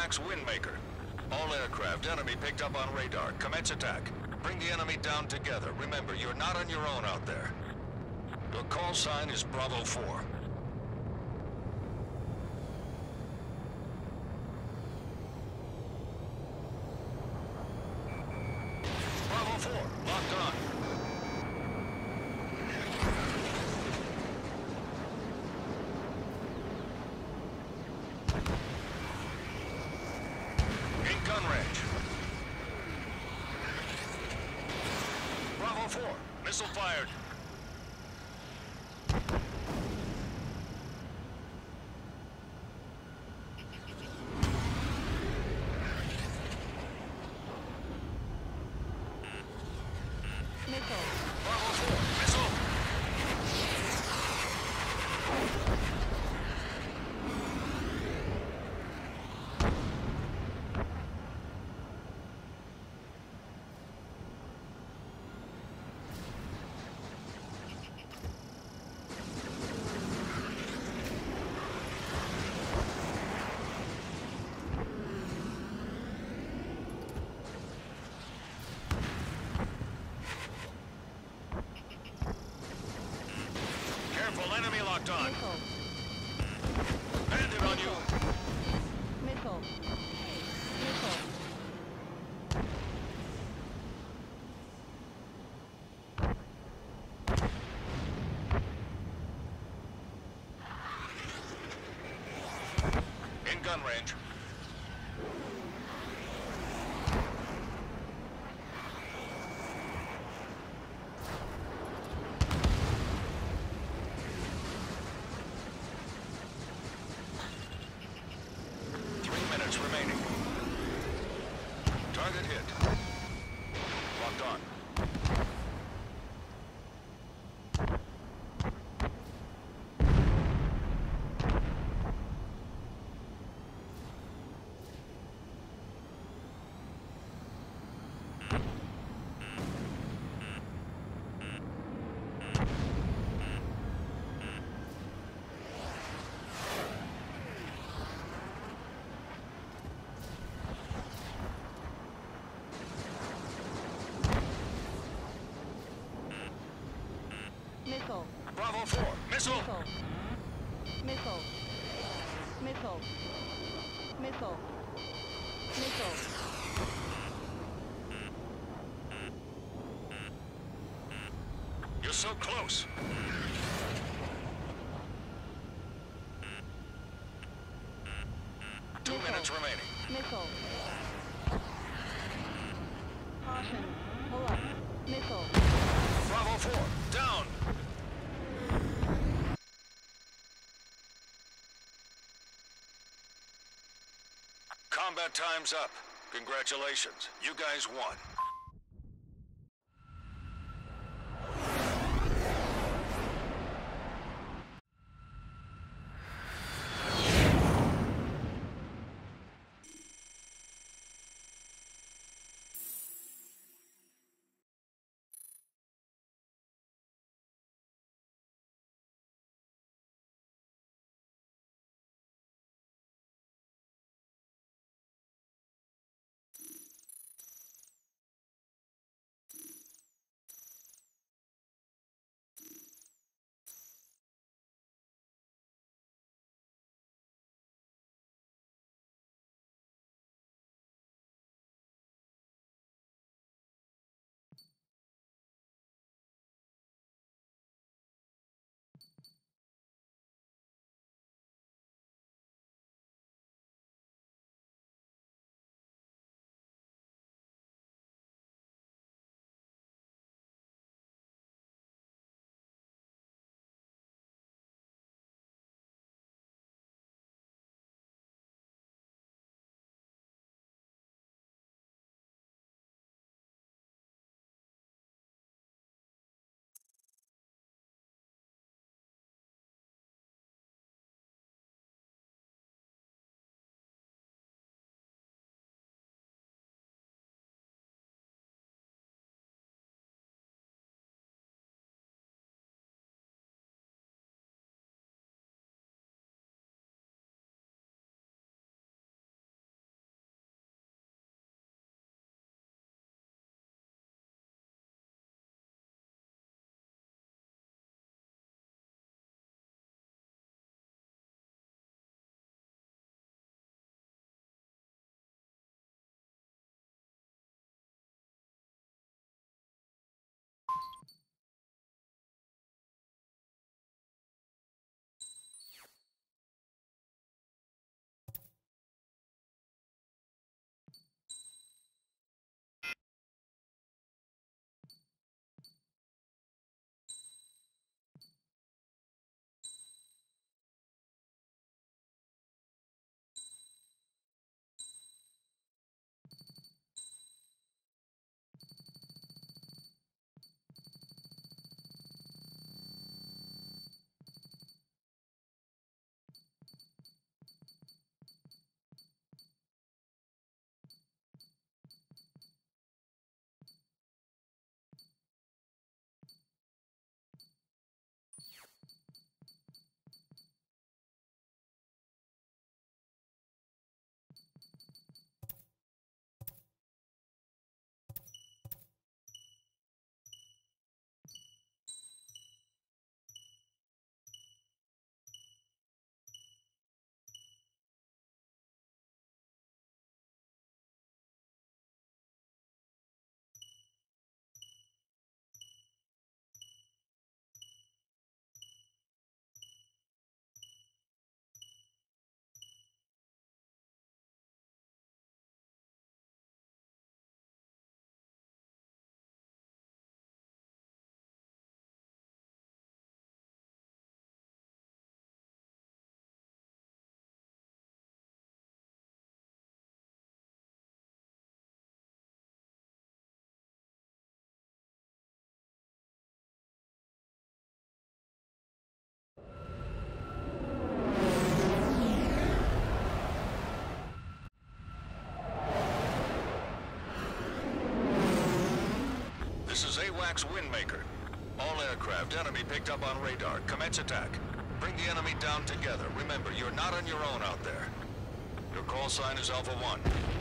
attacks Windmaker. All aircraft, enemy picked up on radar. Commence attack. Bring the enemy down together. Remember, you're not on your own out there. Your call sign is Bravo 4. Bravo 4, locked on. In gun range. Bravo 4, missile fired. Bravo 4, missile. Careful, enemy locked on. Bandit on you. Missile. Missile. In gun range. Remaining. Target hit. Locked on. Missile. Bravo 4, missile. Missile. Missile. Missile. Missile. You're so close. 2 minutes remaining. Missile. Caution. Pull up. Missile. Bravo 4, down. Combat time's up. Congratulations. You guys won. attacks Windmaker. All aircraft, enemy picked up on radar. Commence attack. Bring the enemy down together. Remember, you're not on your own out there. Your call sign is Alpha 1.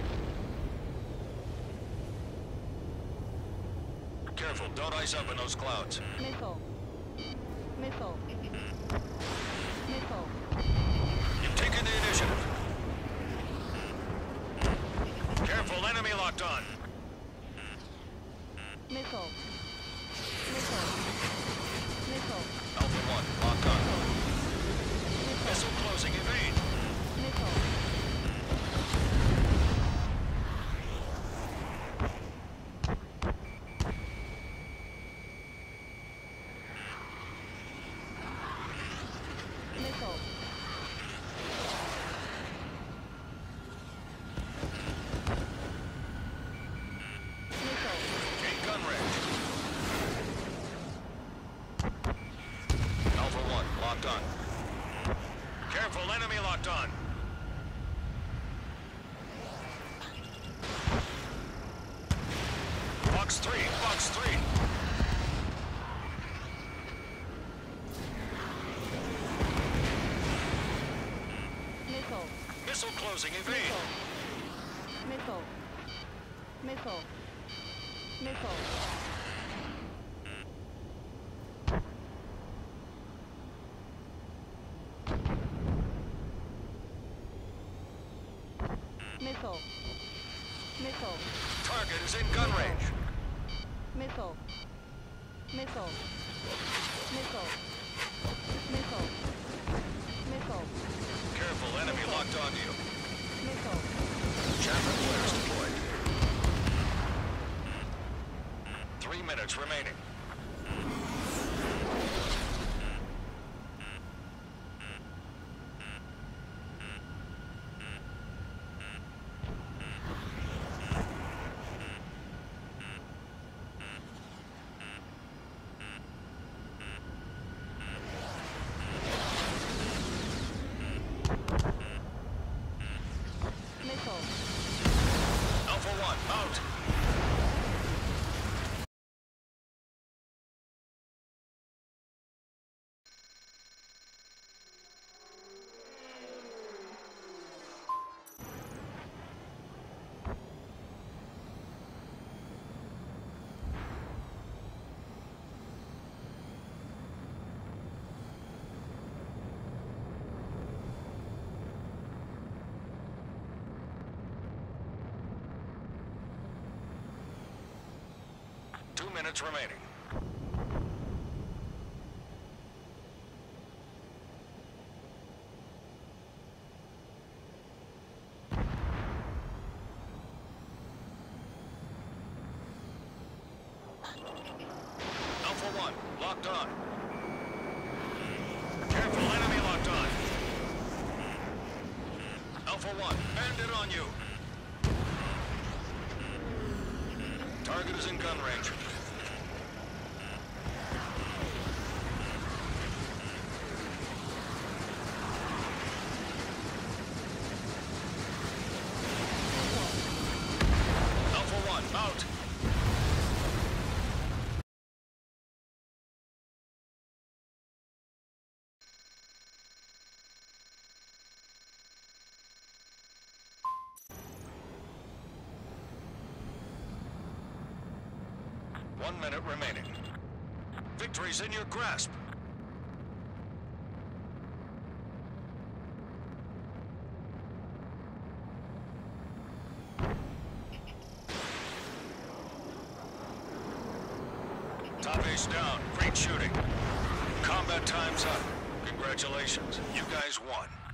Careful, don't ice up in those clouds. Missile. Missile. Missile. You've taken the initiative. Careful, enemy locked on. Missile. Missile. Missile. Alpha 1, locked on. Missile closing, evade. Missile. Missile. Missile. In gun range. Alpha 1, locked on. Careful, enemy locked on. Box 3, box 3. Missile. Missile closing, evade. Missile. Missile. Missile. Missile. Missile. Target is in gun range. Missile. Missile. Missile. Missile. Missile. Careful, enemy locked onto you. Missile. Chaffin flares deployed. 3 minutes remaining. Missile. Alpha 1, out. Two minutes remaining. Alpha 1, locked on. Careful, enemy locked on. Alpha 1, bandit on you. Target is in gun range. Alpha 1, out. One minute remaining. Victory's in your grasp. Top ace down. Great shooting. Combat time's up. Congratulations. You guys won.